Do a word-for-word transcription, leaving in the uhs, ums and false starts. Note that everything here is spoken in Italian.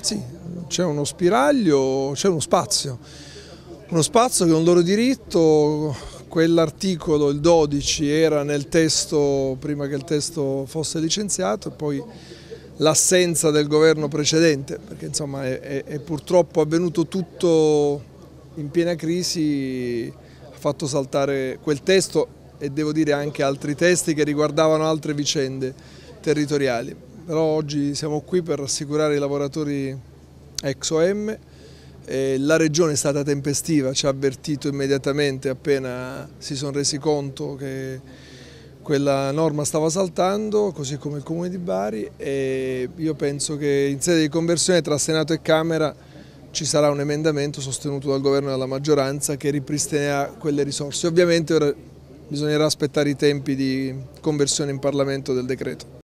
Sì, c'è uno spiraglio, c'è uno spazio, uno spazio che è un loro diritto. Quell'articolo, il dodici, era nel testo prima che il testo fosse licenziato, e poi l'assenza del governo precedente, perché insomma è, è, è purtroppo avvenuto tutto in piena crisi, ha fatto saltare quel testo e devo dire anche altri testi che riguardavano altre vicende territoriali. Però oggi siamo qui per rassicurare i lavoratori ex O M. La Regione è stata tempestiva, ci ha avvertito immediatamente appena si sono resi conto che quella norma stava saltando, così come il Comune di Bari, e io penso che in sede di conversione tra Senato e Camera ci sarà un emendamento sostenuto dal Governo e dalla maggioranza che ripristinerà quelle risorse. Ovviamente ora bisognerà aspettare i tempi di conversione in Parlamento del decreto.